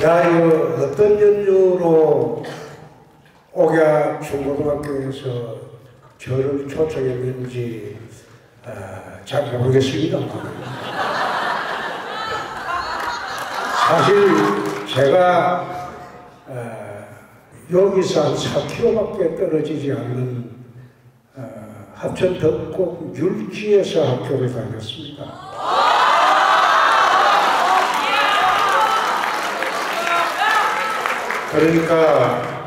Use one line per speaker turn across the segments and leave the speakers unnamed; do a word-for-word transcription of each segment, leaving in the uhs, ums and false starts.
야, 이거 어떤 연유로 옥야 중고등학교에서 저를 초청했는지 어, 잘 모르겠습니다. 사실 제가 어, 여기서 한 사 킬로미터밖에 떨어지지 않는 어, 합천 덕곡 율지에서 학교를 다녔습니다. 그러니까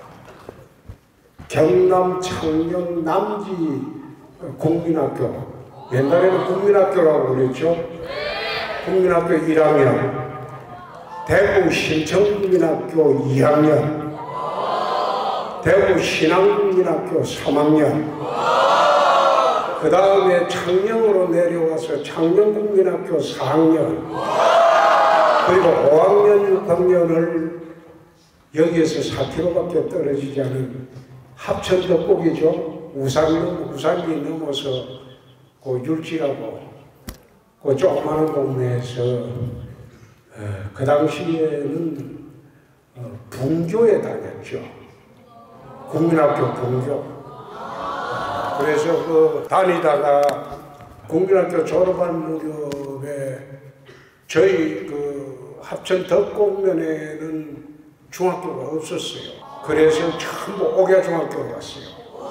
경남 창녕 남지 국민학교, 옛날에는 국민학교라고 그랬죠. 국민학교 일 학년, 대구 신청국민학교 이 학년, 대구 신앙국민학교 삼 학년, 그 다음에 창녕으로 내려와서 창녕국민학교 사 학년, 그리고 오 학년, 육 학년을 여기에서 사 킬로미터밖에 떨어지지 않은 합천 덕곡이죠. 우산, 우산이 넘어서 그 율지라고 그 조그마한 동네에서 어, 그 당시에는 어, 분교에 다녔죠. 국민학교 분교. 어, 그래서 그 다니다가 국민학교 졸업할 무렵에 저희 그 합천 덕곡면에는 중학교가 없었어요. 그래서 전부 옥야 중학교로 갔어요.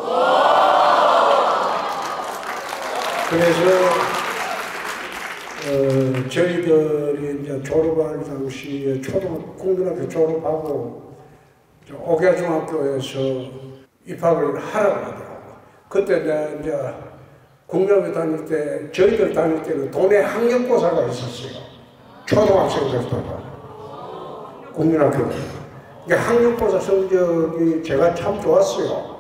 그래서 어, 저희들이 이제 졸업할 당시에 초등 국민학교 졸업하고 옥야 중학교에서 입학을 하라고 하더라고. 그때 내가 이제 국민학교 다닐 때 저희들 다닐 때는 동네 학력고사가 있었어요. 초등학생들도 국민학교. 학력고사 성적이 제가 참 좋았어요.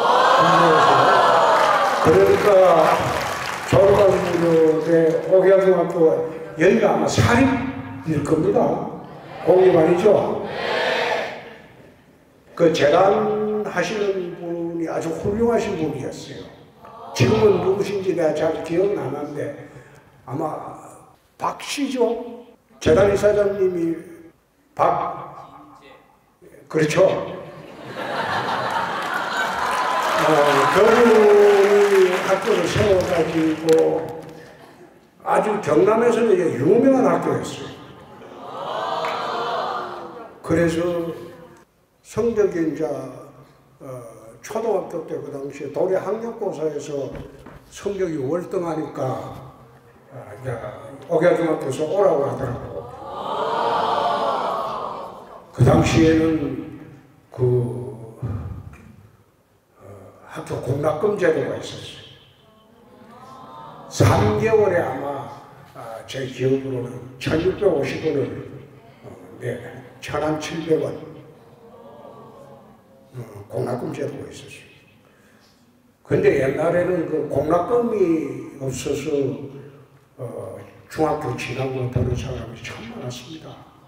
그러니까 졸업할 무렵에 옥야 중학교가 여기가 아마 사립일 겁니다. 공립 아니죠? 그 재단 하시는 분이 아주 훌륭하신 분이었어요. 지금은 누구신지 내가 잘 기억나는데 아마 박 씨죠? 재단 이사장님이 박 그렇죠. 어, 그분이 학교를 세워가지고 아주 경남에서는 이게 유명한 학교였어요. 그래서 성적이 이제 어, 초등학교 때 그 당시에 도내 학력고사에서 성적이 월등하니까 어, 이제 옥야중학교에서 오라고 하더라고. 그 당시에는 그 어, 학교 공락금 제도가 있었어요. 삼 개월에 아마 아, 제 기억으로는 천육백오십 원을 어, 네, 천칠백 원 어, 공락금 제도가 있었어요. 근데 옛날에는 그 공락금이 없어서 어, 중학교 진학 못하는 사람이 참 많았습니다.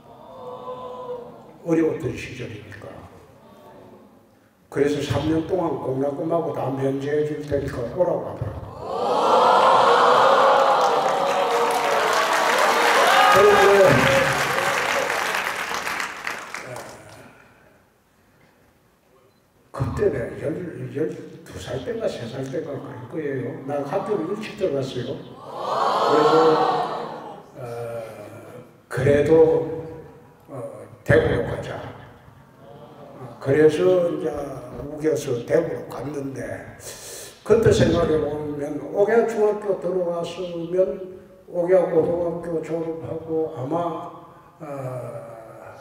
어려웠던 시절이니까. 그래서 삼 년 동안 공락금하고 다 면제해 줄 테니까 오라고 하더라고요. 그런데 그때 내가 열두 살 때인가 세 살 때인가 그럴 거예요. 난 학교를 일찍 들어갔어요. 그래서 어, 그래도 대구로 가자. 그래서 이제 우겨서 대구로 갔는데 그때 생각해 보면 옥야 중학교 들어갔으면 옥야 고등학교 졸업하고 아마 어,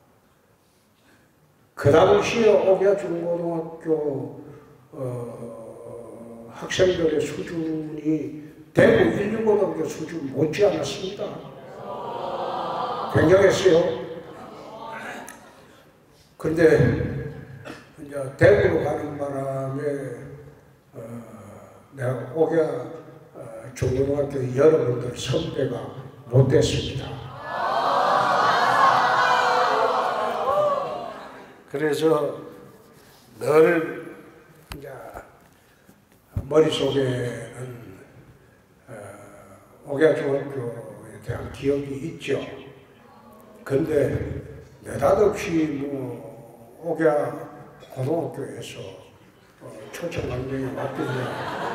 그 당시에 옥야 중고등학교 어, 학생들의 수준이 대구 일류고등학교 수준 못지 않았습니다. 굉장했어요. 근데 이제 대구로 가는 바람에 어, 내가 옥야 어, 중고등학교 여러분들 선배가 못 됐습니다. 그래서 늘 이제 머릿속에는 어, 옥야 중학교에 대한 기억이 있죠. 근데 느닷없이 뭐 옥야 고등학교에서 어, 초청 강령이 왔길래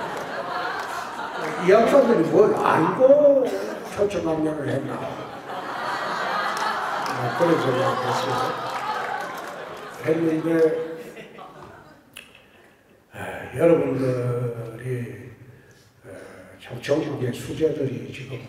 이 양반들이 뭘 알고 초청 강령을 했나? 아, 그런 생각을 했어요. 했는데 아, 여러분들이 참 전국의 수재들이 지금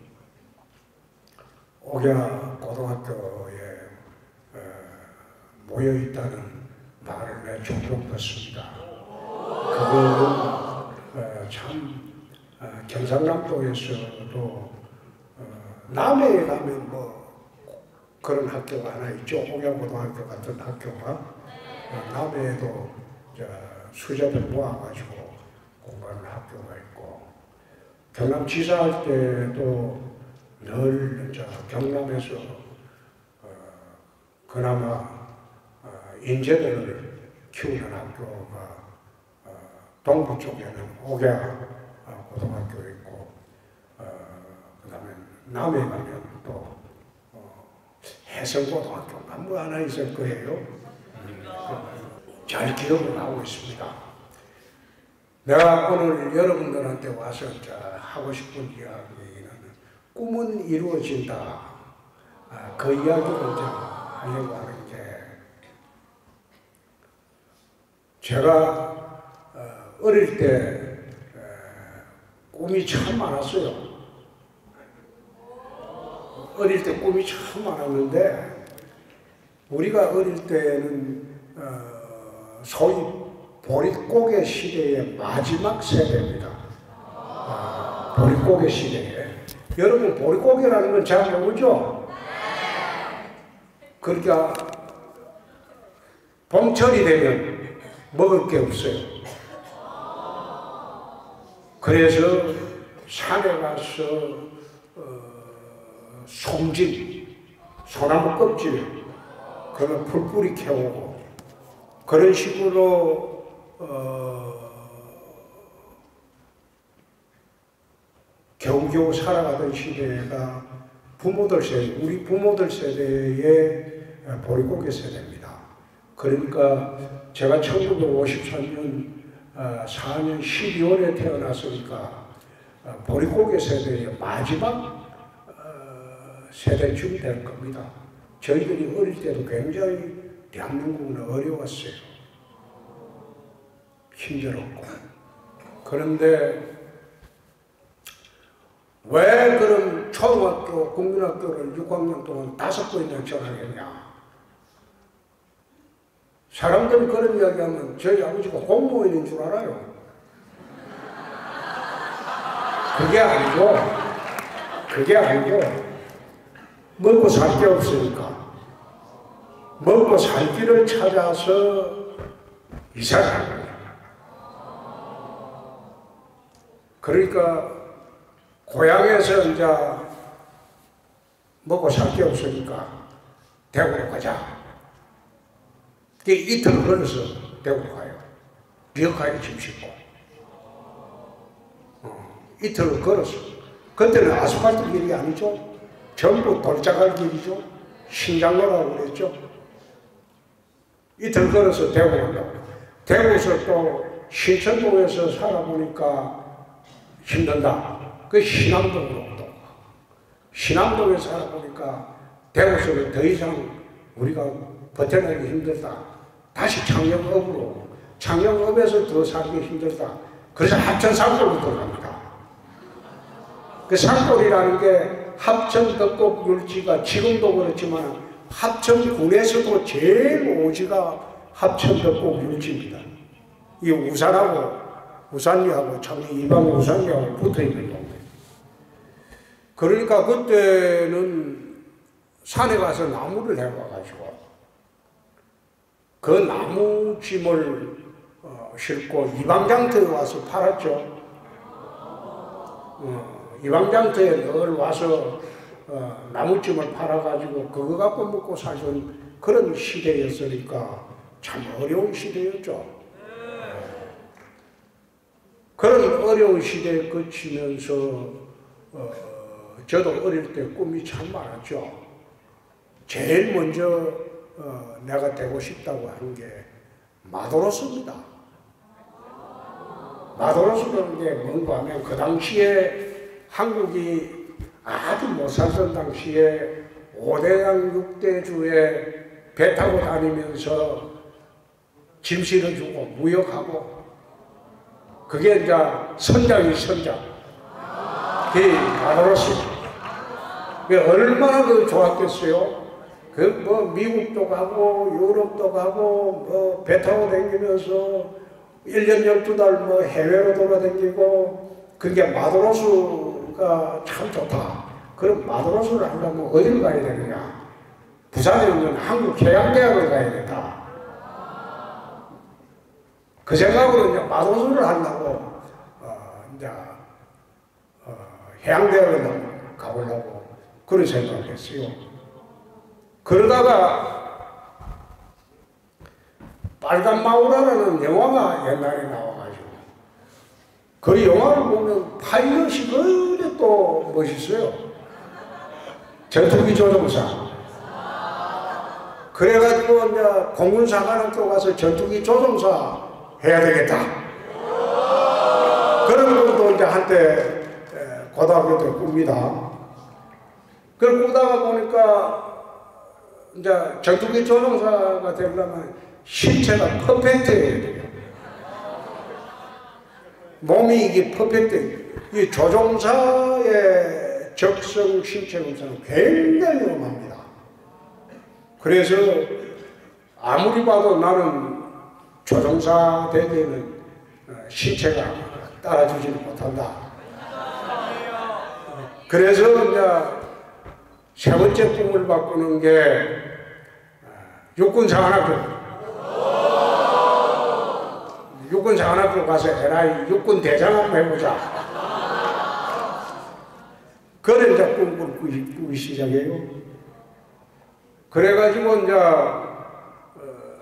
옥야 고등학교에 어, 모여 있다는 말을 내 종종 듣습니다. 그거는 어, 참 어, 경상남도에서도 어, 남해에 가면 뭐 그런 학교가 하나 있죠. 옥야 고등학교 같은 학교가 어, 남해에도 저, 수재들 모아가지고 공부하는 학교가 있고 경남지사 할 때도 늘 이제 경남에서 어, 그나마 어, 인재들을 키우는 학교가 어, 동부 쪽에는 옥야 어, 고등학교 있고 어, 그 다음에 남해 가면 또 어, 해성고등학교가 뭐 하나 있을 거예요. 음, 잘 기억을 하고 있습니다. 내가 오늘 여러분들한테 와서 이제 하고 싶은 이야기는 꿈은 이루어진다. 아, 그 이야기를 이제 하려고 하는 게 제가 어, 어릴 때 에, 꿈이 참 많았어요. 어릴 때 꿈이 참 많았는데 우리가 어릴 때는 어, 소위 보릿고개 시대의 마지막 세대입니다. 아, 보릿고개 시대에. 여러분 보릿고개라는 건 잘 모르죠? 그러니까 봄철이 되면 먹을 게 없어요. 그래서 산에 가서 어, 송진, 소나무 껍질 그러면 풀뿌리 캐오고 그런 식으로 어, 겨우겨우 살아가던 시대가 부모들 세대, 우리 부모들 세대의 보릿고개 세대입니다. 그러니까 제가 천구백오십삼 년 어, 사 년 십이월에 태어났으니까 어, 보릿고개 세대의 마지막 어, 세대쯤 될 겁니다. 저희들이 어릴 때도 굉장히 대한민국은 어려웠어요. 힘들었고. 그런데 왜 그런 초등학교, 국민학교를 육 학년 동안 다섯 번이나 전학했냐? 사람들이 그런 이야기하면 저희 아버지가 공무원인 줄 알아요. 그게 아니고, 그게 아니고, 먹고 살 게 없으니까. 먹고 살 길을 찾아서 이사를 한 거예요. 그러니까 고향에서 이제 먹고 살 게 없으니까 대구로 가자. 이틀 걸어서 대구로 가요. 비어카에 짐 싣고. 어, 이틀 걸어서. 그때는 아스팔트 길이 아니죠. 전부 돌자갈 길이죠. 신장로라고 그랬죠. 이틀 걸어서 대구 간다고. 대구에서 또 신천동에서 살아보니까 힘든다. 그 신암동으로 또. 신암동에 살아보니까 대구에서는 더 이상 우리가 버텨내기 힘들다. 다시 창녕읍으로. 창녕읍에서 더 살기 힘들다. 그래서 합천 산골로 들어갑니다. 그 산골이라는 게 합천 덕곡 율지가 지금도 그렇지만 합천군에서도 제일 오지가 합천 덕곡 율지입니다. 이 우산하고 우산리하고 참 이방 우산리하고 붙어있는 동네. 그러니까 그때는 산에 가서 나무를 해와가지고 그 나무짐을 어, 싣고 이방장터에 와서 팔았죠. 어, 이방장터에 늘 와서 어, 나무짐을 팔아가지고 그거 갖고 먹고 살던 그런 시대였으니까 참 어려운 시대였죠. 그런 어려운 시대에 거치면서 어, 저도 어릴 때 꿈이 참 많았죠. 제일 먼저 어, 내가 되고 싶다고 하는 게 마도로스입니다. 마도로스라는 게 뭔가 하면 그 당시에 한국이 아주 못 살던 당시에 오대양 육대주에 배 타고 다니면서 짐 실어주고 무역하고 그게 이제 선장이 선장. 그게 마도로스. 그게 얼마나 그 좋았겠어요. 그 뭐 미국도 가고 유럽도 가고 뭐 배 타고 다니면서 일 년 열두 달 뭐 해외로 돌아다니고 그게 마도로스가 참 좋다. 그럼 마도로스를 하려면 어디를 가야 되느냐? 부산에 있는 한국해양대학을 가야 된다. 그 생각으로 이제 마도로스를 하려고 어, 이제 어, 해양대학을 가보려고 그런 생각을 했어요. 그러다가 빨간 마우라라는 영화가 옛날에 나와가지고 그 영화를 보면 파일럿이 그래 또 멋있어요. 전투기 조종사. 그래가지고 이제 공군사관학교 가서 전투기 조종사 해야 되겠다. 그런 것도 이제 한때 고등학교 때 꿉니다. 그걸 꾸다가 보니까 이제 전투기 조종사가 되려면 신체가 퍼펙트해야 돼요. 몸이 이게 퍼펙트. 이 조종사의 적성 신체 검사는 굉장히 위험합니다. 그래서 아무리 봐도 나는 조종사 되기에는 신체가 따라주지는 못한다. 그래서 이제 세 번째 꿈을 바꾸는 게 육군사관학교. 육군사관학교 가서 에라이 육군 대장 한번 해보자. 그래 이제 꿈을 꾸기, 꾸기 시작해요. 그래가지고 이제 어,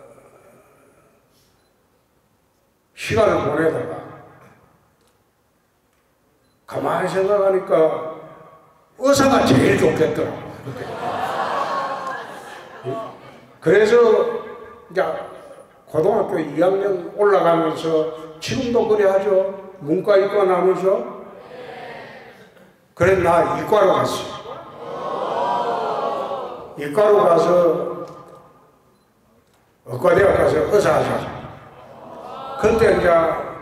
시간을 보내다가 가만히 생각하니까 의사가 제일 좋겠더라고. 그래서 이제 고등학교 이 학년 올라가면서 지금도 그래 하죠. 문과 이과 나누죠. 그래 나 이과로 갔어. 이과로 가서 의과대학 가서 의사 하자. 그때 이제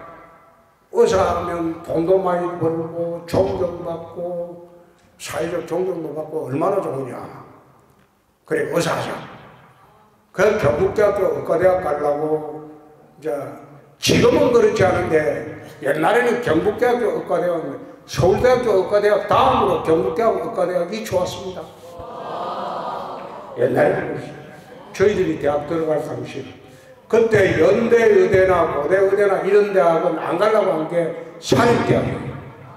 의사하면 돈도 많이 벌고 존경받고 사회적 존경도 받고 얼마나 좋으냐. 그래 의사 하자. 그 경북대학교 의과대학 가려고 이제 지금은 그렇지 않은데 옛날에는 경북대학교 의과대학 서울대학교 의과대학 다음으로 경북대학교 의과대학이 좋았습니다. 옛날에는 저희들이 대학 들어갈 당시 그때 연대의대나 고대의대나 이런 대학은 안 가려고 한 게 사립대학이에요.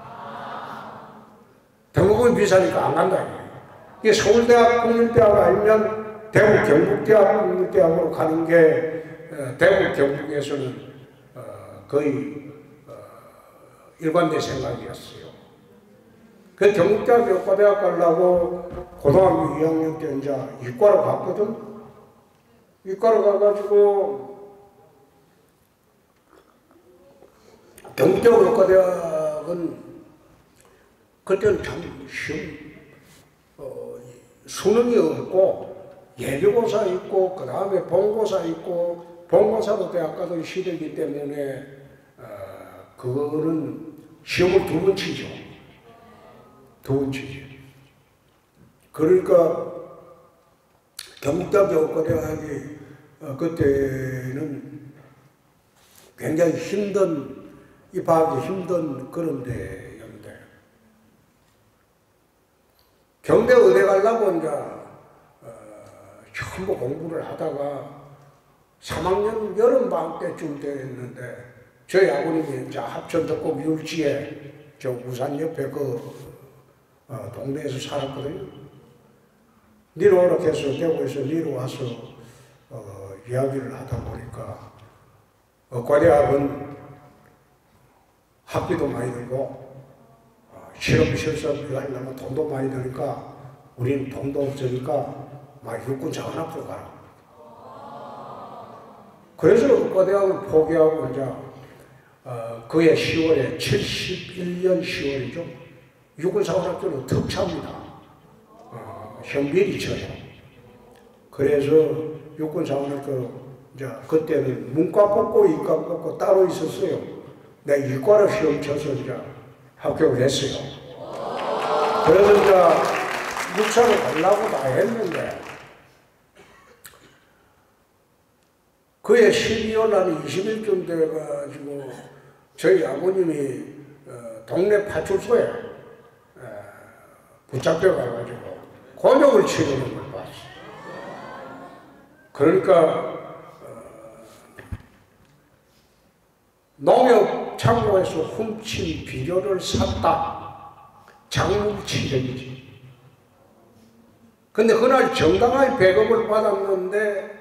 등록금이 비싸니까 안 간다. 이게 서울대학 국립대학 아니면 대구 경북대학 국립대학으로 가는 게 대구 경북에서는 거의 일관된 생각이었어요. 그 경북대학 의과대학 가려고 고등학교 이 학년 때 이제 이과로 갔거든. 이과로 가가지고 경북대학 의과대학은 그때는 참 시험 어, 수능이 없고 예비고사 있고 그 다음에 본고사 있고 본고사도 대학 가던 시대이기 때문에 어, 그거는 시험을 두 번 치죠. 두 번 치죠. 그러니까 경북대학 의과대학이 어, 그때는 굉장히 힘든 입학하기 힘든 그런 데였는데 경대 의대 가려고 이제 어, 전부 공부를 하다가 삼 학년 여름방학 때쯤 됐는데 저희 아버님이 이제 합천덕곡 율지에 저 우산 옆에 그 어, 동네에서 살았거든요. 니로 오라 해서 대구에서 니로 와서 어, 이야기를 하다 보니까 의과대학은 학비도 많이 들고 어, 실험 실습 하려면 돈도 많이 드니까 우리는 돈도 없으니까 막 육군 자원 앞으로 가라. 그래서 의과대학을 포기하고 이제 어, 그해 시월에 칠십일 년 시월이죠. 육군 자원학교는 특차입니다. 어, 현빈이 쳐요. 그래서 육군 자원학교 이제 그때는 문과 뽑고 이과 뽑고 따로 있었어요. 내가 이과로 시험 쳐서 이제 합격을 했어요. 그래서 이제 육사를 가려고 다 했는데 그해 십이월 날 이십 일쯤 돼가지고 저희 아버님이 어, 동네 파출소에 에, 붙잡혀 가가지고 곤욕을 치르는 걸 봤어요. 그러니까 농협 창고에서 훔친 비료를 샀다. 장물치료이지. 근데 그날 정당하게 배급을 받았는데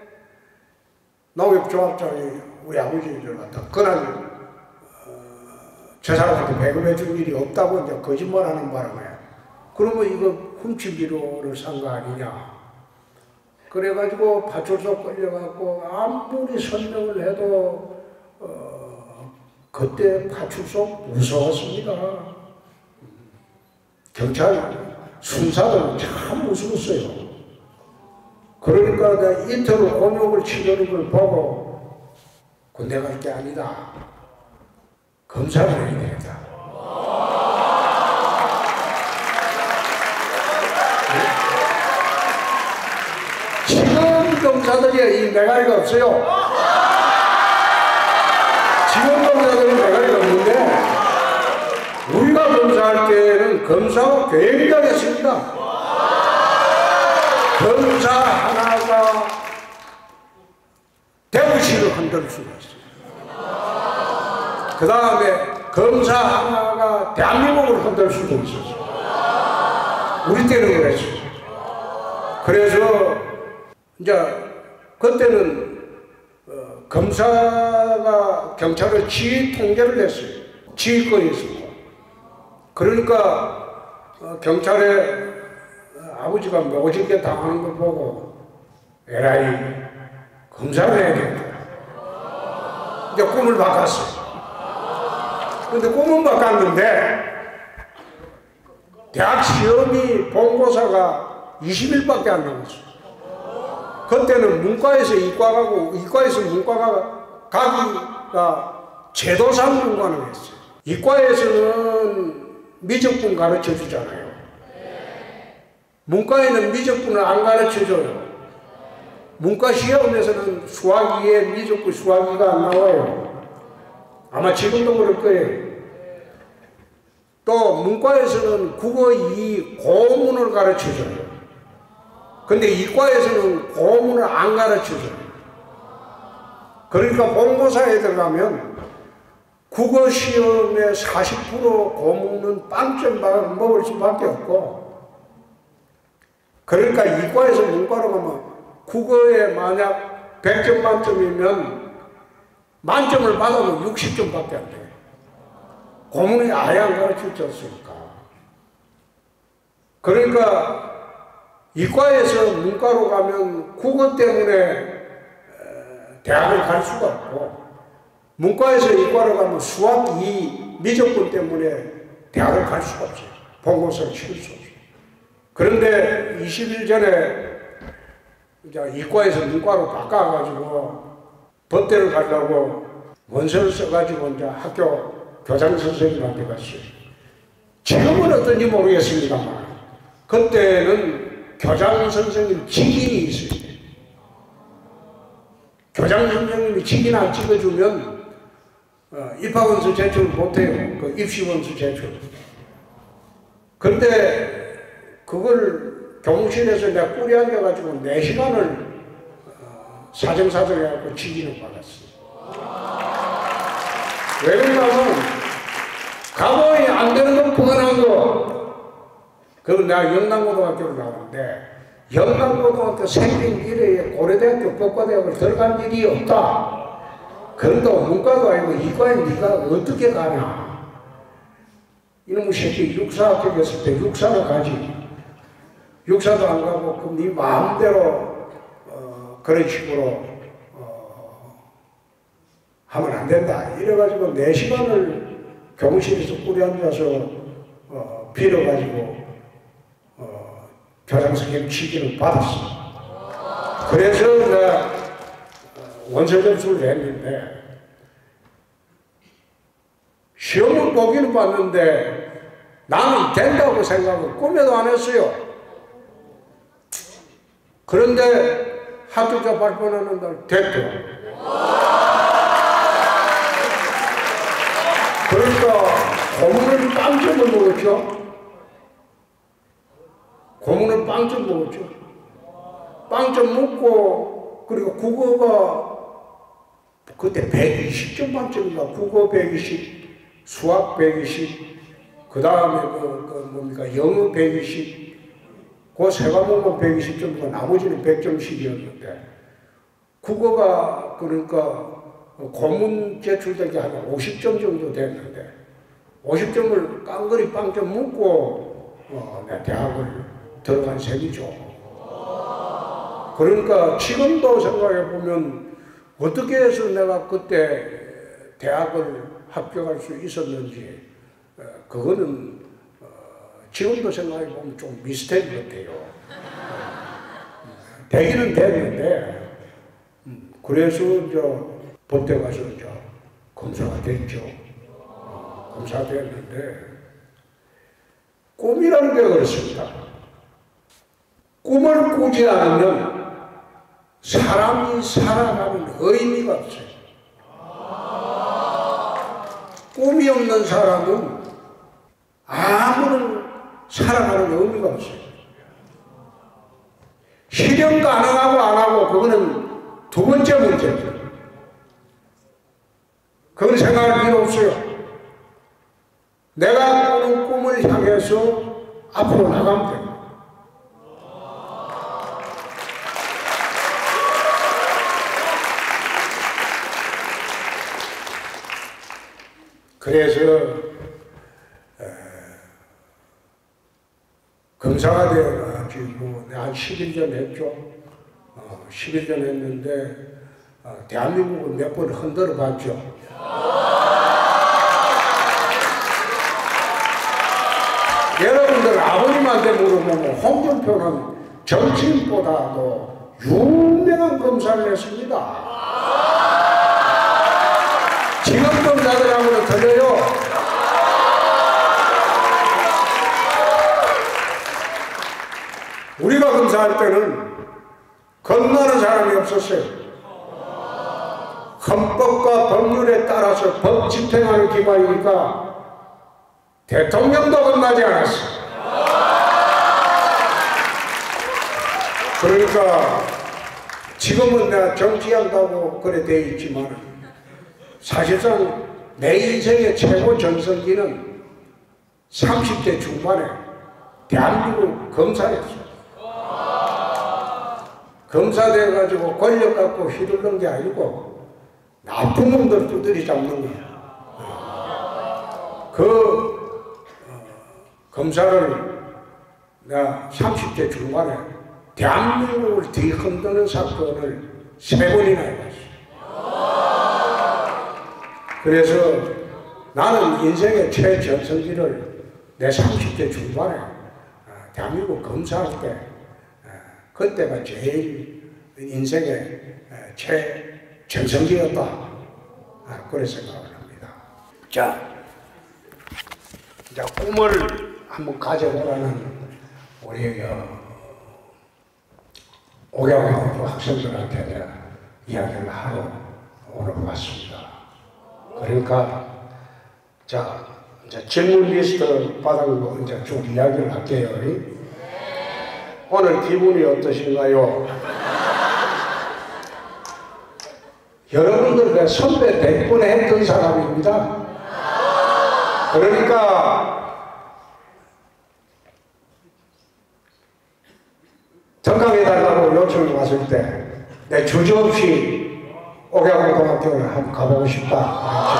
농협조합장이 우리 아버지를 갖다 그날 어, 저 사람한테 배급해 줄 일이 없다고 이제 거짓말하는 바람에 그러면 이거 훔친 비료를 산 거 아니냐. 그래가지고 파출소 끌려갖고 아무리 설명을 해도 어, 그때 파출소 무서웠습니다. 경찰 순사들 참 무서웠어요. 그러니까 내가 이틀 곤욕을 치르는 걸 보고 군대 갈 게 아니다. 검사를 해야 되겠다. 지금 검사들이 이 메가리가 없어요. 지금 검사들은 메가리가 없는데 우리가 검사할 때는 검사가 굉장했습니다. 검사 하나가 대구시를 흔들 수가 있어요. 그 다음에 검사 하나가 대한민국을 흔들 수도 있었어요. 우리 때는 그랬어요. 그래서 이제 그때는 어, 검사가 경찰을 지휘 통제를 했어요. 지휘권이 있었고. 그러니까 어, 경찰에 아버지가 모질게 당하는 걸 보고 에라이 검사를 해야겠다. 이제 꿈을 바꿨어요. 근데 꿈은 바꿨는데 대학 시험이 본고사가 이십 일밖에 안 남았어요. 그때는 문과에서 이과 가고 이과에서 문과가 가기가 제도상 불가능했어요. 이과에서는 미적분 가르쳐 주잖아요. 문과에는 미적분을 안 가르쳐줘요. 문과 시험에서는 수학 이에 미적분 수학 이가 안 나와요. 아마 지금도 그럴 거예요. 또 문과에서는 국어 이 고문을 가르쳐줘요. 근데 이과에서는 고문을 안 가르쳐줘요. 그러니까 본고사에 들어가면 국어 시험의 사십 퍼센트 고문은 빵점 먹을 수밖에 없고, 그러니까 이과에서 문과로 가면 국어에 만약 백 점 만점이면 만점을 받아도 육십 점밖에 안 돼요. 고문이 아예 안 가르쳐줬으니까. 그러니까 이과에서 문과로 가면 국어 때문에 대학을 갈 수가 없고, 문과에서 이과로 가면 수학 이 미적분 때문에 대학을 갈 수가 없어요. 본고사를 치를 수 없어요. 그런데 이십 일 전에 이제 이과에서 문과로 바꿔가지고 법대를 가려고 원서를 써가지고 이제 학교 교장 선생님한테 갔어요. 지금은 어떤지 모르겠습니다만 그때는 교장 선생님 직인이 있어요. 교장 선생님이 직인 안 찍어주면 어, 입학원서 제출 못해요. 그 입시원서 제출. 근데 그걸 교무실에서 내가 꿀이 앉아가지고 네 시간을 어, 사정사정 해갖고 직인을 받았어요. 왜 그러냐면 감옥이 안 되는 건 뻔한 거. 그럼 내가 영남고등학교를 나왔는데 영남고등학교 생긴 이래에 고려대학교 법과대학을 들어간 일이 없다. 그런다고 문과도 아니고 이과에 네가 어떻게 가냐. 이놈의 새끼 육사 합격했을 때 육사를 가지. 육사도 안 가고 그럼 네 마음대로 어, 그런 식으로 어, 하면 안 된다. 이래가지고 네 시간을 교무실에서 꿀이 앉아서 어, 빌어가지고 어, 교장 선생님 지기를 받았어. 그래서 내가 원서 접수를 했는데 시험을 보기는 봤는데 나는 된다고 생각을 꿈에도 안 했어요. 그런데 합격자 발표하는 날 됐더라. 그러니까 고문을 빵점을 먹었죠. 고문을 빵점 먹었죠. 빵점 먹고 그리고 국어가 그때 백이십 점 만점인가. 국어 백이십, 수학 백이십, 그 다음에 그, 그 뭡니까 영어 백이십, 그 세 과목만 백이십 점이고 나머지는 백 점씩이었는데 국어가 그러니까 고문 제출된 게 한 오십 점 정도 됐는데 오십 점을 깡그리 빵점 먹고 어, 내 대학을 들어간 셈이죠. 그러니까 지금도 생각해 보면 어떻게 해서 내가 그때 대학을 합격할 수 있었는지 그거는 지금도 생각해 보면 좀 미스터리 같아요. 되기는 됐는데 그래서 이제 본대 가서 이제 검사가 됐죠. 검사가 됐는데 꿈이라는 게 그렇습니다. 꿈을 꾸지 않으면 사람이 살아가는 의미가 없어요. 꿈이 없는 사람은 아무런 살아가는 의미가 없어요. 실현 가능하고 안 하고 그거는 두 번째 문제죠. 그건 생각할 필요 없어요. 내가 꾸는 꿈을 향해서 앞으로 나가면 됩니다. 그래서 에, 검사가 되어가지고 한 십 일 전 했죠. 어, 십 일 전 했는데 어, 대한민국을 몇 번 흔들어 봤죠. 여러분들 아버님한테 물어보면 홍준표는 정치인보다도 유명한 검사를 했습니다. 지금 검사들하고는 틀려요. 우리가 검사할 때는 겁나는 사람이 없었어요. 헌법과 법률에 따라서 법 집행하는 기관이니까 대통령도 겁나지 않았어. 그러니까 지금은 내가 정치한다고 그래 돼 있지만 사실상 내 인생의 최고 전성기는 삼십 대 중반에 대한민국 검사였어. 검사 돼가지고 권력 갖고 휘둘른 게 아니고 나쁜 놈들 두드리 잡는 거야. 그 어, 검사를 내가 삼십 대 중반에 대한민국을 뒤흔드는 사건을 세 번이나 해봤어. 그래서 나는 인생의 최전성기를 내 삼십 대 중반에 대한민국 검사할 때 그때가 제일 인생의 최전성기였다. 그런 생각을 합니다. 자, 이제 꿈을 한번 가져보라는 우리 옥야고등학교 학생들한테 내가 이야기를 하러 오늘 왔습니다. 그러니까 자 이제 질문 리스트 받아서 이제 쭉 이야기를 할게요. 오늘 기분이 어떠신가요? 여러분들 선배 백분에 했던 사람입니다. 그러니까 등강해달라고 요청이 왔을 때 내 주저없이 옥야고등학교를 한번 가보고 싶다.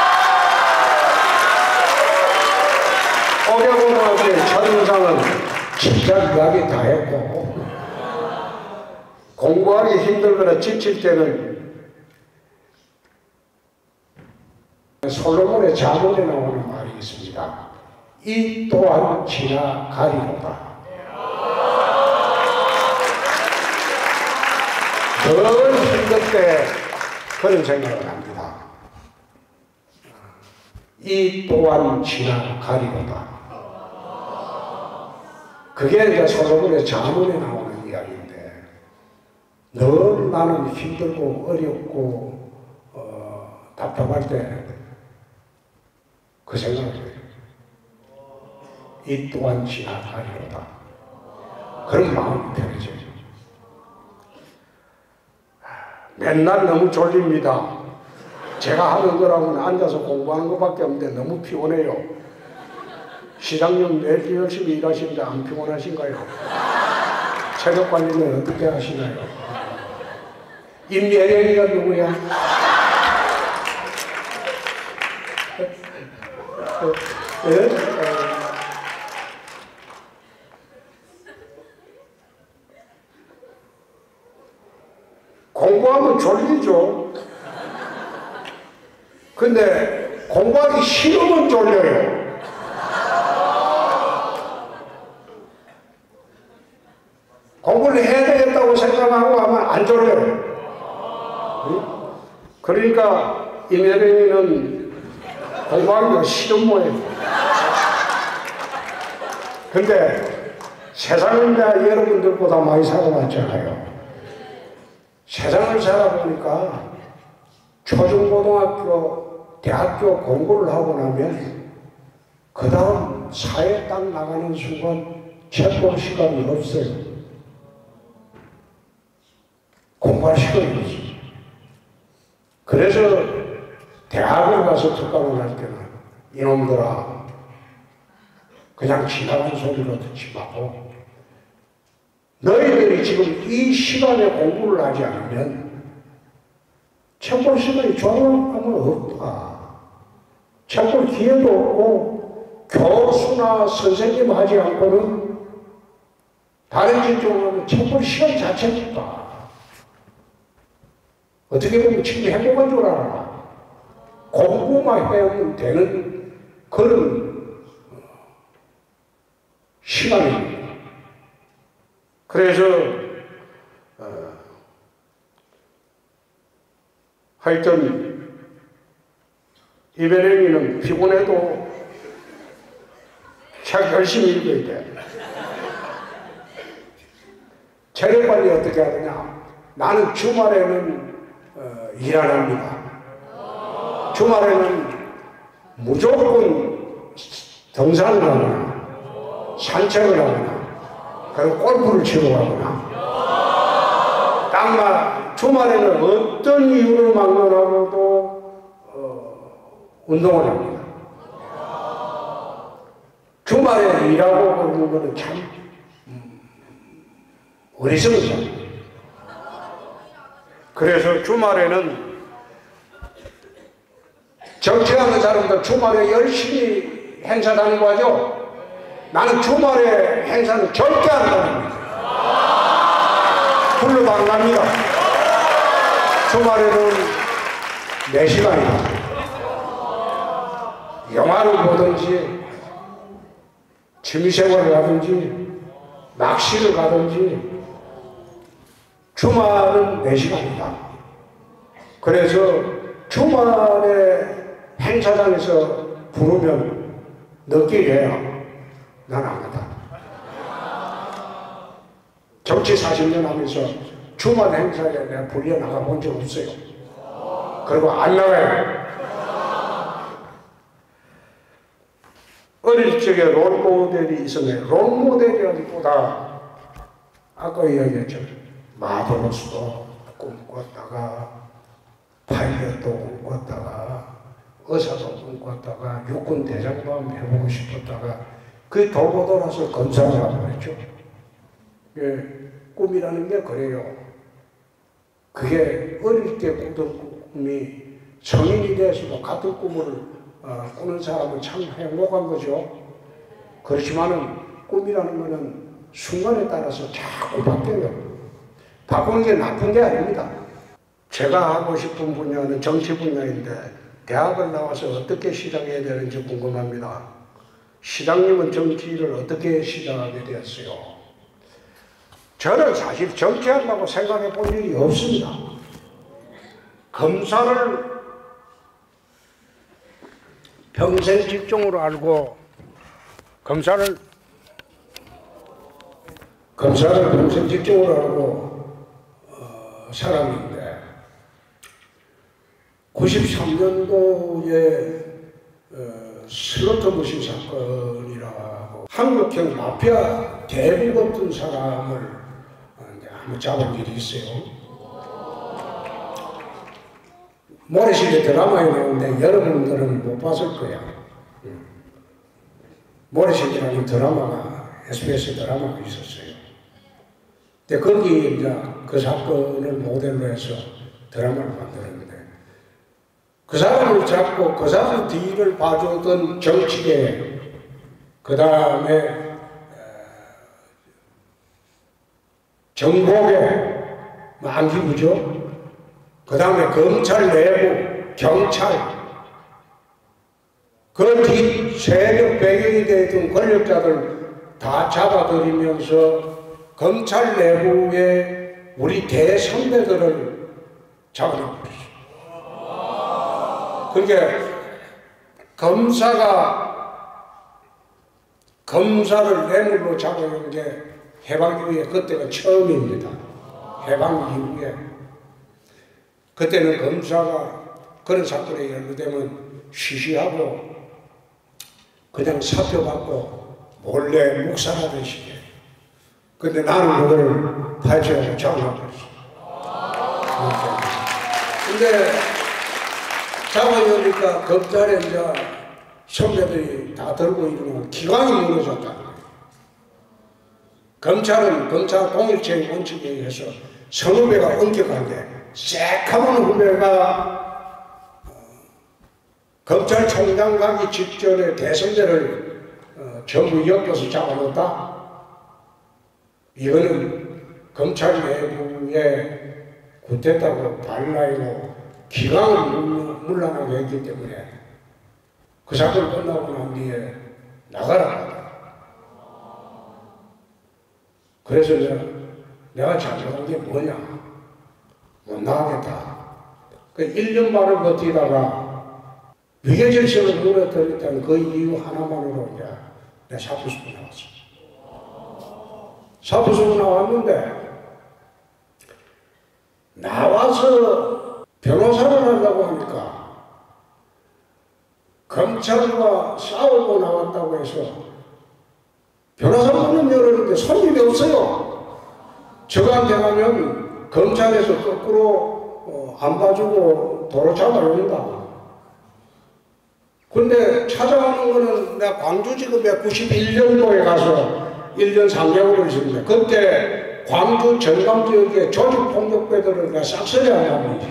옥야고등학교의 첫인상은 진짜 이야기 다 했고, 공부하기 힘들거나 지칠 때는 솔로몬의 자문에 나오는 말이 있습니다. 이 또한 지나가리로다. 늘 힘들 때 그런 생각을 합니다. 이 또한 지나가리로다. 그게 이제 솔로몬의 자문에 나오는 이야기인데, 늘 나는 힘들고 어렵고 어, 답답할 때 그 생각을 해요. 이 또한 지나가리로다. 그런 마음이 편해져요. 맨날 너무 졸립니다. 제가 하는 거라고는 앉아서 공부하는 것밖에 없는데 너무 피곤해요. 시장님 매일 열심히 일하시는데 안 피곤하신가요? 체력 관리는 어떻게 하시나요? 임예령이가 누구야? 예? 공부하면 졸리죠. 근데 공부하기 싫으면 졸려요. 공부를 해야 되겠다고 생각하고 하면 안 졸려요. 응? 그러니까 임예령이는 공부하기가 싫은 모양이에요. 근데 세상은 내가 여러분들보다 많이 살아봤잖아요. 세상을 살아보니까 초중고등학교, 대학교 공부를 하고 나면 그 다음 사회에 딱 나가는 순간 책 볼 시간이 없어요. 공부할 시간이 없어요. 그래서 대학을 가서 특강을 할 때는 이놈들아 그냥 지나간 소리로 듣지 말고 너희들이 지금 이 시간에 공부를 하지 않으면 책 볼 시간이 졸업하면 없다. 책 볼 기회도 없고 교수나 선생님 하지 않고는 다른 직종하면 책 볼 시간 자체가 없다. 어떻게 보면 지금 행복한 줄 알아. 공부만 해오면 되는 그런 시간입니다. 그래서 어, 하여튼 이베랭이는 피곤해도 책 열심히 읽어야 돼. 체력 관리 어떻게 하느냐. 나는 주말에는 어, 일 안 합니다. 주말에는 무조건 등산을 하거나 산책을 하거나 그리고 골프를 치러 가거나 딱 주말에는 어떤 이유를 막론하고도 어, 운동을 합니다. 주말에 일하고 그러는 거는 참 음, 어리석은. 그래서 주말에는 정치하는 사람들 주말에 열심히 행사 다니고 하죠. 나는 주말에 행사는 절대 안 다닙니다. 불러도 안 갑니다. 주말에는 네 시간이다. 영화를 보든지 취미생활을 하든지 낚시를 가든지 주말은 네 시간이다. 그래서 주말에 행사장에서 부르면 늦게 해야 난 안 간다. 정치 사십 년 하면서 주말 행사에 내가 불려 나가 본 적 없어요. 그리고 안 나가요. 어릴 적에 롤모델이 있었네. 롤모델이라기보다 아까 이야기했죠. 마도로스도 꿈꿨다가 파일럿도 꿈꿨다가 의사도 꿈꿨다가 육군 대장도 한번 해보고 싶었다가 그 돌고 돌아서 검사를 하고 그랬죠. 예, 꿈이라는 게 그래요. 그게 어릴 때 꾸던 꿈이 성인이 돼서도 같은 꿈을 어, 꾸는 사람은 참 행복한 거죠. 그렇지만은 꿈이라는 거는 순간에 따라서 자꾸 바뀌어요. 바꾸는 게 나쁜 게 아닙니다. 제가 하고 싶은 분야는 정치 분야인데 대학을 나와서 어떻게 시작해야 되는지 궁금합니다. 시장님은 정치를 어떻게 시작하게 되었어요? 저는 사실 정치한다고 생각해 본 일이 없습니다. 검사를 평생 직종으로 알고 검사를 검사를 평생 직종으로 알고 어, 사람인데 구십삼 년도에 어, 슬로터 머신 사건이라고 한국형 마피아 대부 같은 사람을 한번 잡은 일이 있어요. 모래시계 드라마에 나오는데 여러분들은 못 봤을 거야. 모래시계라는 드라마가 에스비에스 드라마가 있었어요. 근데 거기 이제 그 사건을 모델로 해서 드라마를 만들었는데 그 사람을 잡고 그 사람 뒤를 봐주던 정치계, 그 다음에 정보계, 안기부죠. 그 다음에 검찰 내부, 경찰, 그 뒤 세력 배경이 되던 권력자들 다 잡아들이면서 검찰 내부에 우리 대선배들을 잡아놓았어요. 그러니까 검사가 검사를 뇌물로 잡아놓은 게 해방 이후에 그때가 처음입니다. 해방 이후에. 그때는 검사가 그런 사건에 연루되면 쉬쉬하고 그냥 사표받고 몰래 묵살하듯이. 근데 나는 그걸 파헤쳐서 잡아버렸어. 근데 잡아놓으니까 검찰에 이제 선배들이 다 들고 이러면 기강이 무너졌다는 거예요. 검찰은 검찰 동일체의 원칙에 의해서 선후배가 엄격한데 새카만 후배가 어, 검찰총장 가기 직전에 대선배를 어, 전부 엮어서 잡아놓았다? 이거는 검찰 내부에 구태타고 발라이고 기강을 물러나게 했기 때문에 그 사건 끝나고 난 뒤에 나가라. 그래서 내가 잘못한 게 뭐냐? 못 나가겠다. 그 일 년 반을 버티다가 위계질서를 무너뜨렸다는 그 이유 하나만으로 이제 내가 사표 쓰고 나왔어. 사표 쓰고 나왔는데 나와서 변호사를 하려고 하니까 검찰과 싸우고 나왔다고 해서 변호사 문은 열었는데 손님이 없어요. 저한테 가면 검찰에서 거꾸로 어, 안 봐주고 도로 잡아온다. 근데 찾아가는 거는 내가 광주지검에 구십일 년도에 가서 일 년 삼 개월을 있었는데 그때 광주 전남 지역의 조직폭력배들을 내가 싹쓸이 하는 있었어.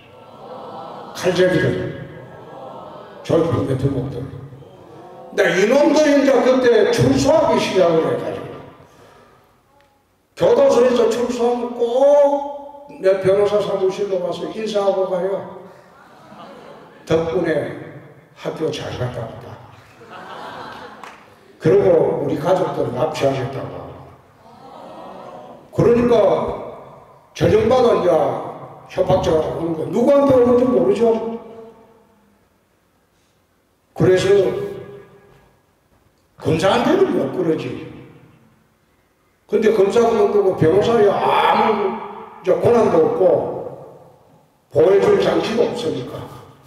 칼제비들, 조직폭력 두목들. 근데 이놈들이 이제 그때 출소하기 시작을 해가지고 교도소에서 출소하면 꼭 내 변호사 사무실로 와서 인사하고 가요. 덕분에 학교 잘 갔다 왔다. 그리고 우리 가족들 납치하겠다고. 그러니까 저정받아 이제 협박자가 오는 거 누구한테 오는지 모르죠. 그래서 검사한테는 못 그러지. 근데 검사가 없고 변호사에 아무 이제 권한도 없고 보호해줄 장치도 없으니까.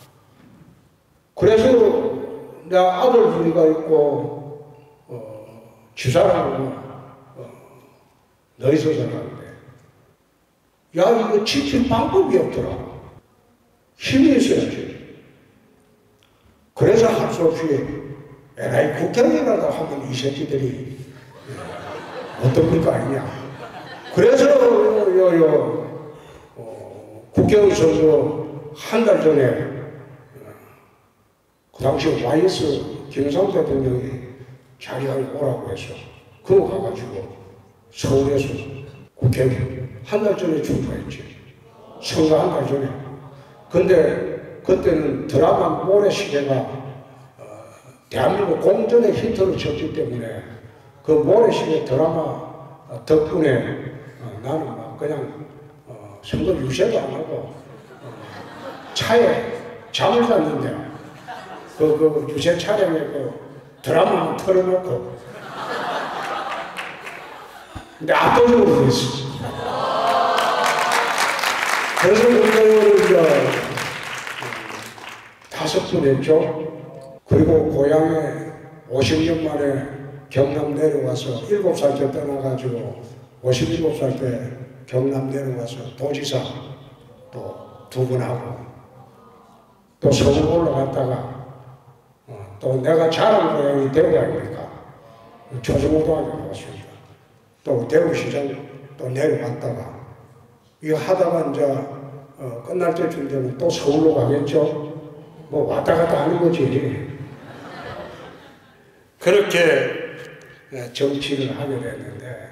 그래서 내 아들 둘이가 있고 어, 지사라고 어, 너희서 전화하는데 야 이거 지킬 방법이 없더라. 힘이 있어야지. 그래서 할 수 없이 에라이 국회의원이라도 하면 이 새끼들이 어떤 걸 거 아니냐. 그래서 요, 요, 어, 국회의원 선거 한 달 전에 그 당시 와이에스 김영삼 대통령이 자기가 오라고 해서 그거 가가지고 서울에서 국회에 한 달 전에 출마했지. 선거 한 달 전에. 근데 그때는 드라마 모래시계가 어, 대한민국 공전의 히트를 쳤기 때문에 그 모래시계 드라마 덕분에 어, 나는 막 그냥 어, 선거 유세도 안 하고 어, 차에 잠을 잤는데 그, 그 유세 촬영에 그 드라마만 틀어놓고 근데 압도적으로 그랬어. 그래서 군대를 이제 다섯 번 했죠. 그리고 고향에 오십 년 만에 경남 내려와서 일곱 살 때 떠나가지고 오십일곱 살 때 경남 내려와서 도지사 또 두 번 하고 또 서울 올라갔다가 어, 또 내가 자란 고향이 대구 아닙니까? 초중고등학교 나왔습니다. 또 대구시장 또 내려갔다가 이거 하다가 이제 어, 끝날 때쯤 되면 또 서울로 가겠죠. 뭐 왔다 갔다 하는 거지. 그렇게 정치를 하게 됐는데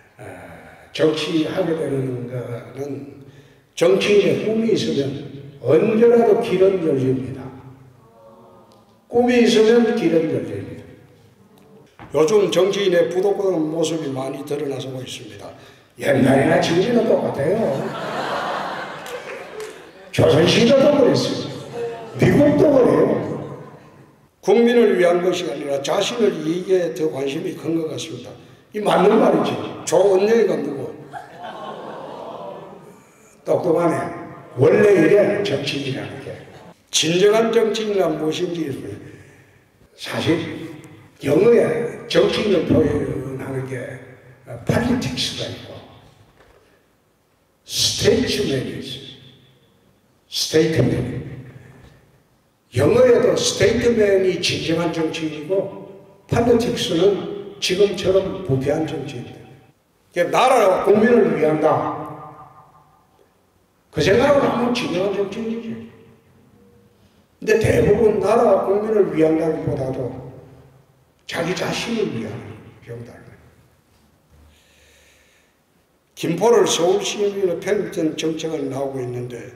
정치하게 되는 거는 정치인의 꿈이 있으면 언제라도 길은 열립니다. 꿈이 있으면 길은 열립니다. 요즘 정치인의 부도덕한 모습이 많이 드러나고 있습니다. 옛날이나 지금이나 똑같아요. 조선시대도 그랬어요. 미국도 그래요. 국민을 위한 것이 아니라 자신을 이익에 더 관심이 큰 것 같습니다. 이 맞는 말이지. 조은영이가 누구? 똑똑하네. 원래 이래 정치인이라는 게. 진정한 정치인은 무엇인지 사실 영어에 정치인을 표현하는 게 politics가 있고 statesman이 있어요. stateman. 영어에도 스테이트맨이 진정한 정치인이고 politics는 지금처럼 부패한 정치인이다. 나라와 국민을 위한다. 그 생각을 하면 진정한 정치인이지. 근데 대부분 나라와 국민을 위한다기보다도 자기 자신을 위한 병달. 김포를 서울시민으로 편입된 정책을 나오고 있는데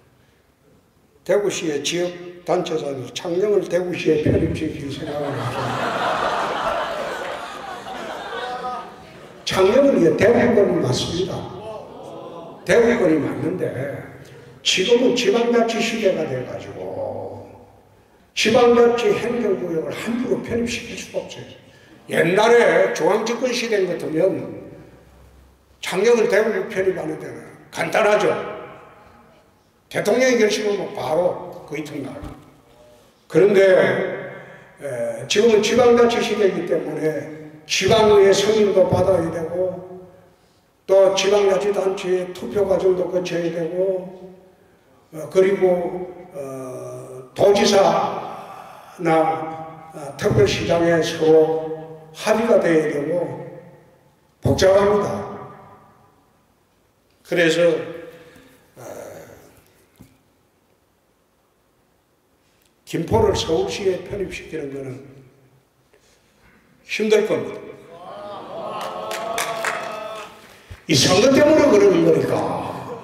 대구시의 지역단체장이 창녕을 대구시에 편입시킬 생각을 합니다. 창녕은 이게 대구권이 맞습니다. 대구권이 맞는데 지금은 지방자치 시대가 돼가지고 지방자치 행정구역을 함부로 편입시킬 수가 없어요. 옛날에 중앙집권 시대 같으면 창녕을 대구 편입하는 데는 간단하죠. 대통령이 결심하면 바로 그 이튿날. 그런데 에, 지금은 지방자치 시대이기 때문에 지방의회 승인도 받아야 되고 또 지방자치단체의 투표 과정도 거쳐야 되고 어, 그리고 어, 도지사나 어, 특별시장에 서로 합의가 돼야 되고 복잡합니다. 그래서 어, 김포를 서울시에 편입시키는 것은 힘들 겁니다. 이 선거 때문에 그러는 거니까.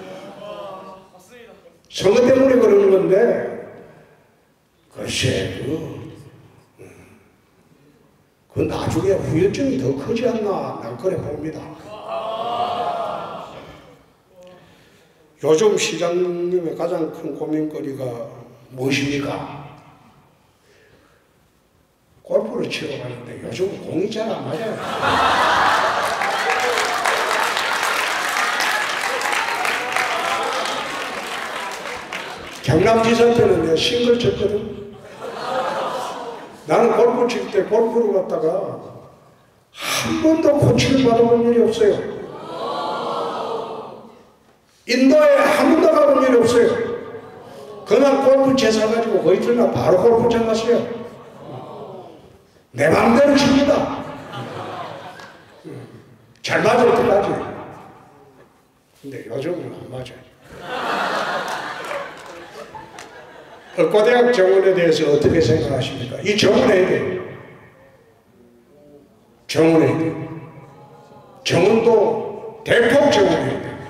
선거 때문에 그러는 건데, 글쎄, 그, 그 나중에 후유증이 더 크지 않나, 난 그래 봅니다. 요즘 시장님의 가장 큰 고민거리가 무엇입니까? 골프를 치러 가는데 요즘 공이 잘 안 맞아요. 경남지사 때는 내가 싱글 쳤거든. 나는 골프 칠 때 골프를 갔다가 한 번도 코치를 받아본 일이 없어요. 인도에 한 번도 가본 일이 없어요. 그날 골프채 사가지고 그 이튿날 바로 골프장 갔어요. 내 마음대로 칩니다. 잘 맞을 때까지. 근데 요즘은 안 맞아요. 흑과대학 정원에 대해서 어떻게 생각하십니까? 이 정원해야 돼요. 정원해야 돼요. 정원도 대폭 제공해야 돼.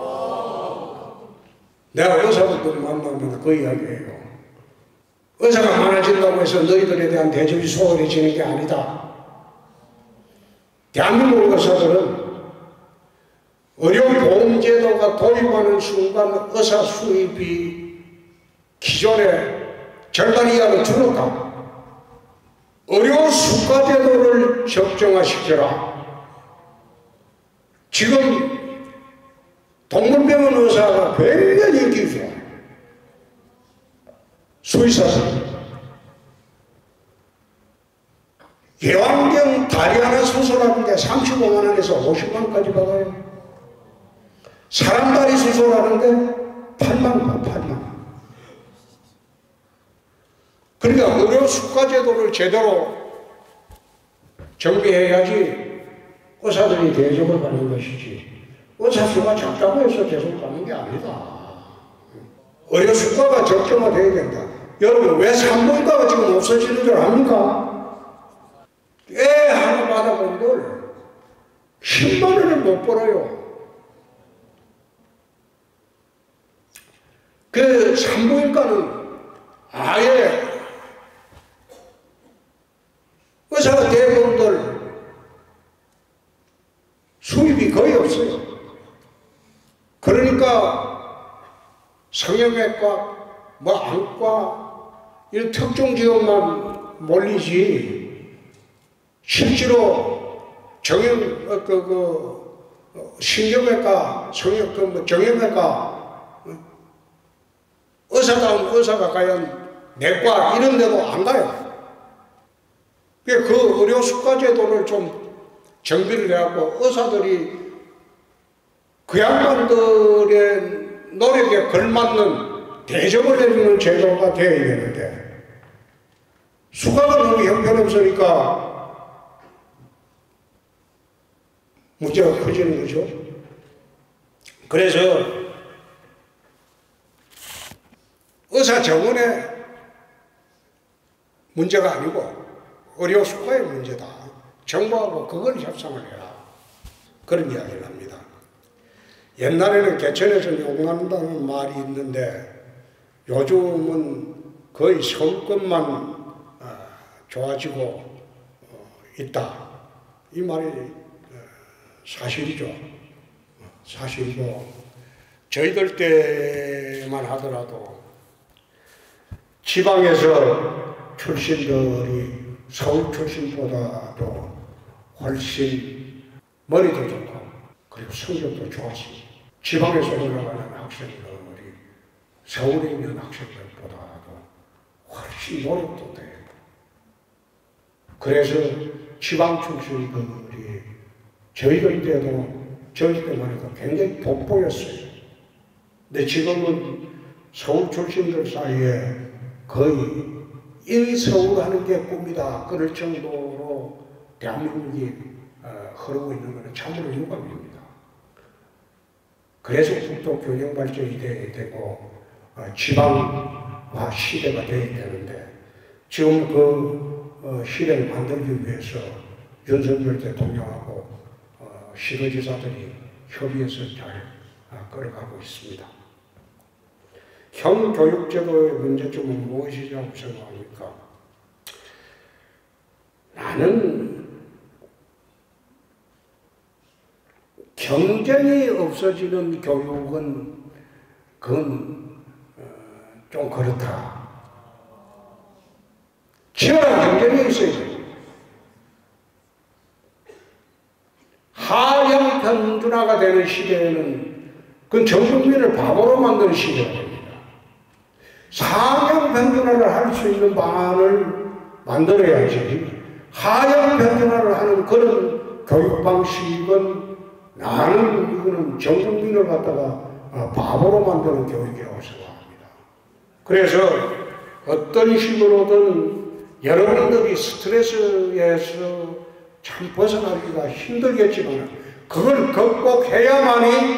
내가 의사분들 만나면 그 이야기예요. 의사가 많아진다고 해서 너희들에 대한 대접이 소홀해지는 게 아니다. 대한민국 의사들은 의료보험제도가 도입하는 순간 의사 수입이 기존의 절반 이하로 줄었다. 의료수가제도를 적정화시켜라. 지금 동물병원 의사가 굉장히 인기 좋아. 수의사들. 예왕경 다리 하나 수술하는데 삼십오만 원에서 오십만 원까지 받아요. 사람 다리 수술하는데 팔만 원, 팔만 원. 그러니까 의료 수가제도를 제대로 정비해야지 의사들이 대접을 받는 것이지. 의사 수가 작다고 해서 계속 받는 게 아니다. 의료 수가가 적정화되어야 된다. 여러분, 왜 산부인과가 지금 없어지는 줄 압니까? 애 하나 받아본들 십만 원을 못 벌어요. 그 산부인과는 아예 의사가 대부분들 수입이 거의 없어요. 그러니까 성형외과, 뭐 안과 이런 특정 지역만 몰리지 실제로 정형 어, 그, 그 신경외과, 성형 그 뭐 정형외과 의사다운 의사가 과연 내과 이런 데도 안 가요. 그 의료 수가제도를 좀 정비를 해갖고 의사들이 그 양반들의 노력에 걸맞는 대접을 해주는 제도가 되어야 되는데 수가가 너무 형편없으니까 문제가 커지는 거죠. 그래서 의사 정원의 문제가 아니고 의료 수가의 문제다. 정부하고 그걸 협상을 해라. 그런 이야기를 합니다. 옛날에는 개천에서 용난다는 말이 있는데 요즘은 거의 서울권만 좋아지고 있다. 이 말이 사실이죠. 사실이고 저희들 때만 하더라도 지방에서 출신들이 서울 출신보다도 훨씬 머리도 좋고 그리고 성적도 좋았습니다. 지방에서 올라가는 학생들이 서울에 있는 학생들보다도 훨씬 노력도 돼요. 그래서 지방 출신들이 저희들 때도 저희 때만 해도 굉장히 돋보였어요. 근데 지금은 서울 출신들 사이에 거의 인서울 하는 게 꿈이다. 그럴 정도로 대한민국이 어, 흐르고 있는 것은 참으로 유감입니다. 그래서 국토 균형 발전이 돼야 되고 어, 지방화 시대가 돼야 되는데 지금 그 어, 시대를 만들기 위해서 윤석열 대통령하고 어, 시도지사들이 협의해서 잘 어, 끌어가고 있습니다. 형교육제도의 문제점은 무엇이라고 생각합니까? 나는 경쟁이 없어지는 교육은 그건 좀 그렇다. 치열한 경쟁이 있어야 돼요. 하향 평준화가 되는 시대에는 그건 전 국민을 바보로 만드는 시대가 됩니다. 상향 평준화를 할 수 있는 방안을 만들어야지. 하향 평준화를 하는 그런 교육 방식은 나는 이거는 전 국민을 갖다가 바보로 만드는 교육이라고 생각합니다. 그래서 어떤 식으로든 여러분들이 스트레스에서 참 벗어나기가 힘들겠지만 그걸 극복해야만이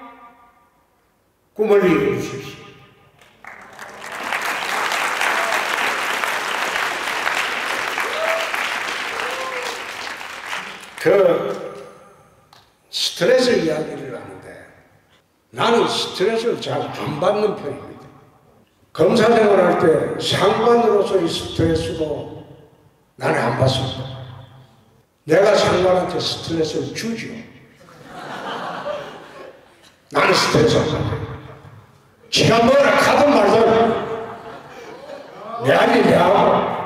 꿈을 이룰 수 있습니다. 그 스트레스 이야기를 하는데 나는 스트레스를 잘 안 받는 편입니다. 검사 생활할 때 상관으로서의 스트레스도 나는 안 받습니다. 내가 상관한테 스트레스를 주지요. 나는 스트레스 안 받아요. 지가 뭐라 가든 말든 내 아니 내하고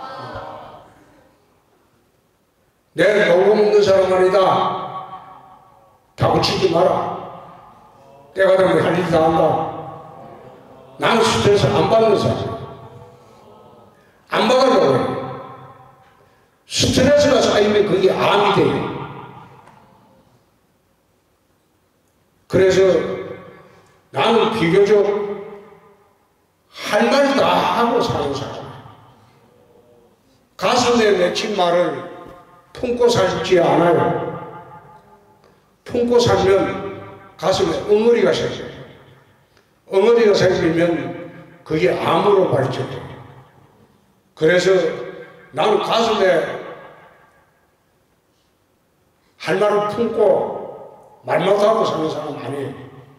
내 놀고 먹는 사람 아니다. 다구치지 마라. 때가 되면 할 일 다 한다. 나는 스트레스 안 받는 사람. 안 받으려고 해요. 스트레스가 쌓이면 그게 암이 돼요. 그래서 나는 비교적 할 말 다 하고 사는 사람. 가슴에 맺힌 말을 품고 살지 않아요. 품고 살면 가슴에 엉어리가 생겨요. 엉어리가 생기면 그게 암으로 발전해요. 그래서 나는 가슴에 할 말을 품고 말 못하고 사는 사람 아니에요.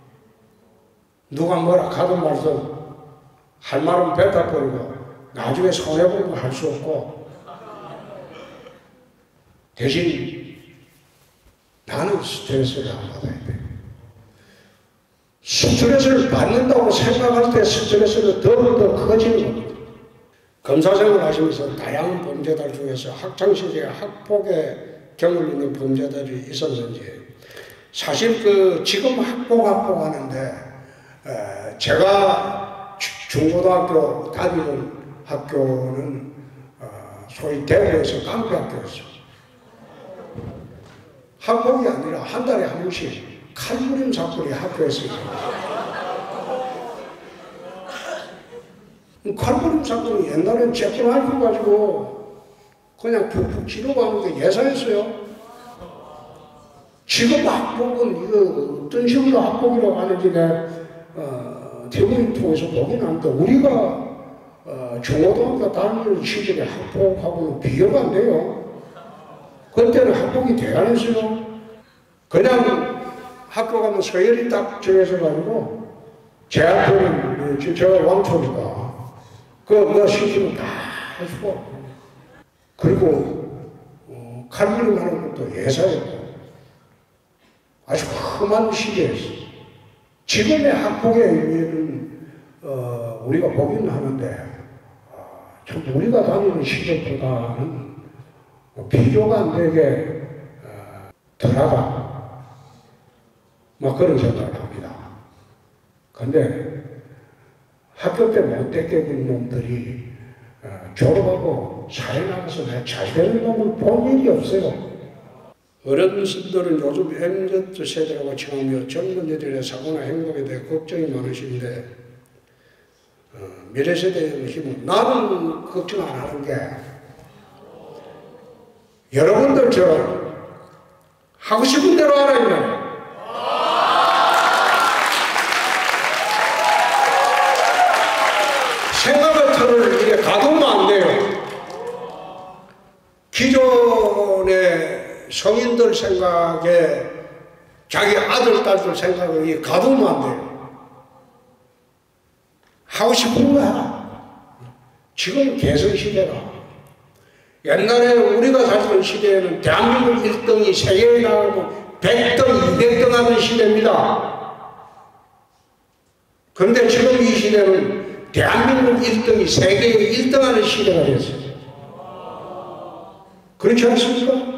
누가 뭐라 하든 말든 할 말은 뱉어버리고 나중에 손해보면 할 수 없고 대신 나는 스트레스를 안 받아야 돼. 스트레스를 받는다고 생각할 때 스트레스는 더더 커지는 겁니다. 검사생활 하시면서 다양한 범죄들 중에서 학창시절에 학폭에 경을 있는 범죄들이 있었는지 사실 그 지금 학폭 학폭 하는데 에, 제가 중고등학교 다니는 학교는 어, 소위 대구에서 깡패학교였어요. 학폭이 아니라 한 달에 한 번씩 칼부림 사건이 학교에서 칼부림 사건이 옛날엔 쬐끔 핥고 가지고 그냥 푹푹 치르고 하는 게 예사였어요. 지금 학폭은 이거 어떤 식으로 학폭이라고 하는지 내가 어, 티비 통해서 보긴 하는데 우리가 어, 중고등학교 다니는 시절에 학폭하고는 비교가 안 돼요. 그때는 학폭이 대단했어요. 그냥 학교 가면 서열이 딱 정해서 가지고 제 학교는 제가 왕초니까 그뭐 시키면 다 해주고 그리고 어, 칼부림 하는 것도 예사였고 아주 험한 시대였어요. 지금의 학폭의 의미는 어, 우리가 보기는 하는데 어, 참 우리가 다니는 시대보다는 비교가 안 되게 어, 덜하다. 막 그런 생각을 합니다. 근데 학교 때 못되게 놈들이 어, 졸업하고 사회 나가서 잘 되는 놈을 본 일이 없어요. 어른들은 요즘 엠지 세대라고 칭하며 젊은이들의 사고나 행동에 대해 걱정이 많으신데 어, 미래 세대의 힘은 나는 걱정 안 하는 게 여러분들처럼 하고 싶은 대로 하라 이 말이에요. 생각의 틀을 이렇게 가두면 안 돼요. 기존의 성인들 생각에 자기 아들, 딸들 생각을 가두면 안 돼요. 하고 싶은 거 해라. 지금 개성시대라. 옛날에 우리가 살던 시대에는 대한민국 일 등이 세계에 나가고 백 등, 이백 등 하는 시대입니다. 그런데 지금 이 시대는 대한민국 일 등이 세계에 일 등 하는 시대가 됐어요. 그렇지 않습니까?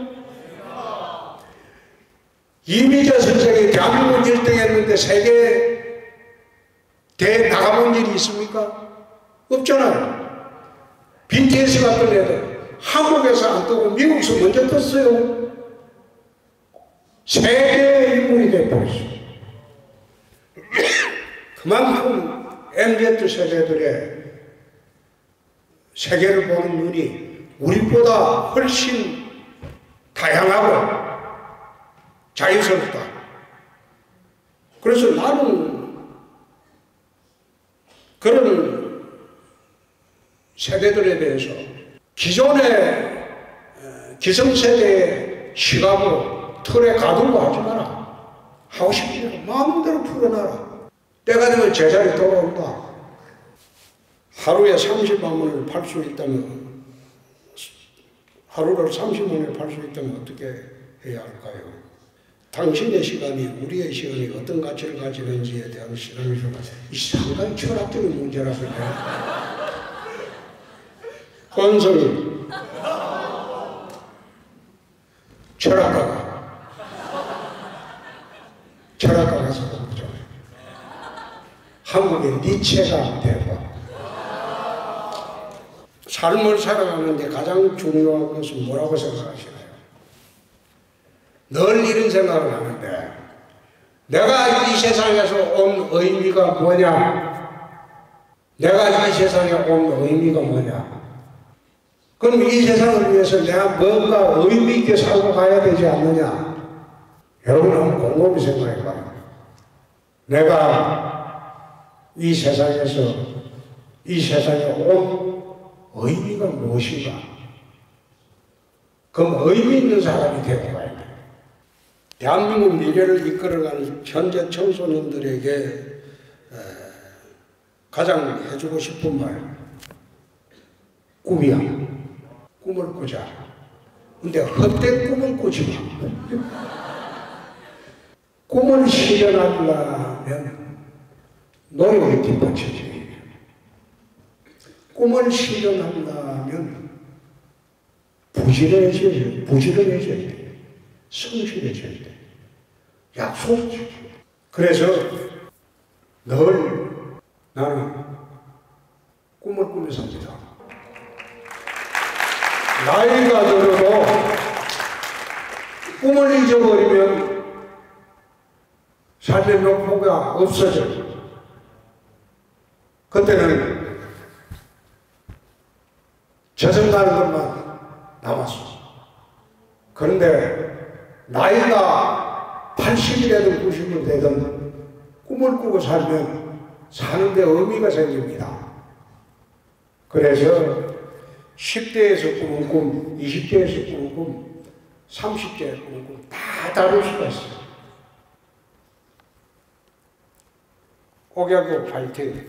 이미자 선생이 대한민국 일 등 했는데 세계 대회 나가본 일이 있습니까? 없잖아요. 비티에스 같은 애들 한국에서 안 뜨고 미국에서 먼저 떴어요. 세계의 인물이 돼버렸어요. 그만큼 엠지 세대들의 세계를 보는 눈이 우리보다 훨씬 다양하고 자유스럽다. 그래서 나는 그런 세대들에 대해서 기존의 기성세대의 시각으로 틀에 가두고 하지 마라. 하고 싶은 대로 마음대로 풀어놔라. 때가 되면 제자리 돌아온다. 하루에 삼십만 원을 팔 수 있다면, 하루를 삼십만 원을 팔 수 있다면 어떻게 해야 할까요? 당신의 시간이, 우리의 시간이 어떤 가치를 가지는지에 대한 시간을 좀, 이 상당히 철학적인 문제라서 그래요. 헌성이 철학가가 철학가가서 보죠. 한국의 니체가 대박. 삶을 살아가는데 가장 중요한 것은 뭐라고 생각하시나요? 늘 이런 생각을 하는데, 내가 이 세상에서 온 의미가 뭐냐? 내가 이 세상에 온 의미가 뭐냐? 그럼 이 세상을 위해서 내가 뭔가 의미 있게 살고 가야 되지 않느냐? 여러분 한번 곰곰이 생각해봐요. 내가 이 세상에서, 이 세상에 온 의미가 무엇인가? 그럼 의미 있는 사람이 되고 가야 돼. 대한민국 미래를 이끌어가는 현재 청소년들에게 가장 해주고 싶은 말, 꿈이야. 꿈을 꾸자. 근데 헛된 꿈을 꾸지 마. 꿈을 실현하려면 노력이 뒷받쳐져야 돼. 꿈을 실현하려면 부지런해져야 돼. 부지런해져야 돼. 성실해져야 돼. 약속해줘야 돼. 그래서 늘 나는 꿈을 꾸며 삽니다. 나이가 들어도 꿈을 잊어버리면 삶의 목표가 없어져요. 그때는 저승가는 것만 남았어. 그런데 나이가 팔십이 되든 구십이 되든 꿈을 꾸고 살면 사는데 의미가 생깁니다. 그래서 십 대에서 꾸는 꿈, 이십 대에서 꾸는 꿈, 삼십 대에 꾸는 꿈 다 다를 수가 있어요. 옥야교 파이팅!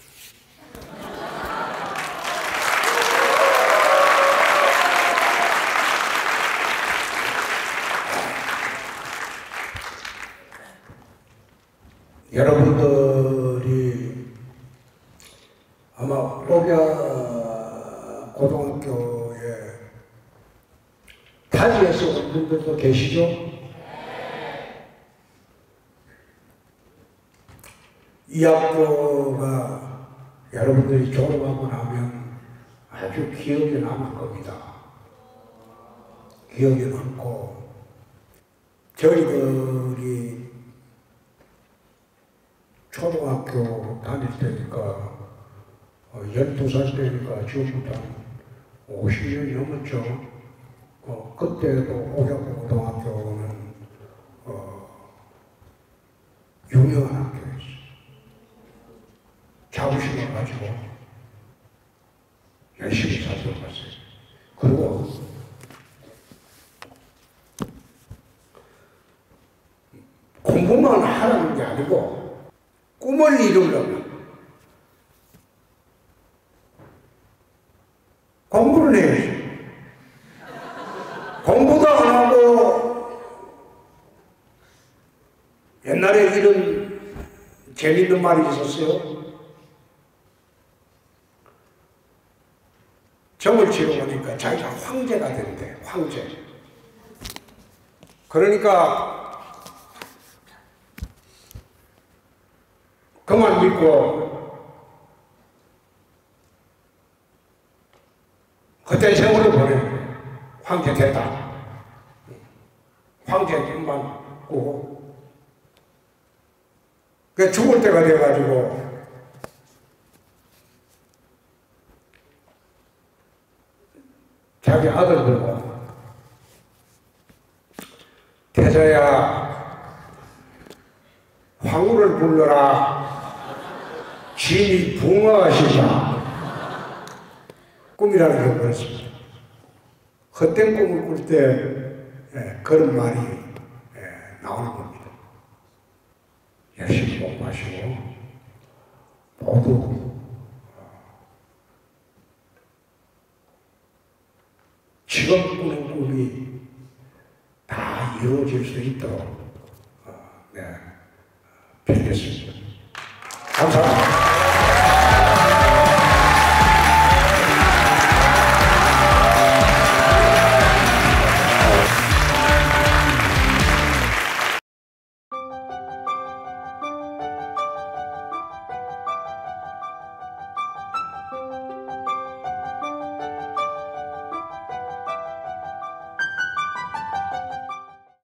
여러분들이 아마 옥야 고등학교에 타지에서 온 분들도 계시죠? 이 학교가 여러분들이 졸업하고 나면 아주 기억에 남을 겁니다. 기억에 남고, 저희들이 초등학교 다닐 때니까 열두 살 때니까 지금부터 오십 년이 넘었죠. 어, 그때도 옥야고 고등학교는 어, 유명한 학교였어요. 자부심을 가지고 열심히 살펴봤어요. 그리고 공부만 하라는 게 아니고 꿈을 이루려면 공부를 해야지. 공부도 안 하고, 옛날에 이런 재밌는 말이 있었어요. 점을 치러 오니까 자기가 황제가 된대, 황제. 그러니까 그만 믿고 그때 세월을 보내. 황제 됐다. 황제 꿈만 꾸고. 그 죽을 때가 돼가지고 자기 아들들과 태자야, 황후를 불러라. 진이 붕어하시다. 꿈이라는 게 그렇습니다. 헛된 꿈을 꿀 때 예, 그런 말이 나오는 겁니다. 열심히 공부하시고 모두 지금 꾸는 꿈이 다 이루어질 수 있도록 네, 빌겠습니다. 감사합니다.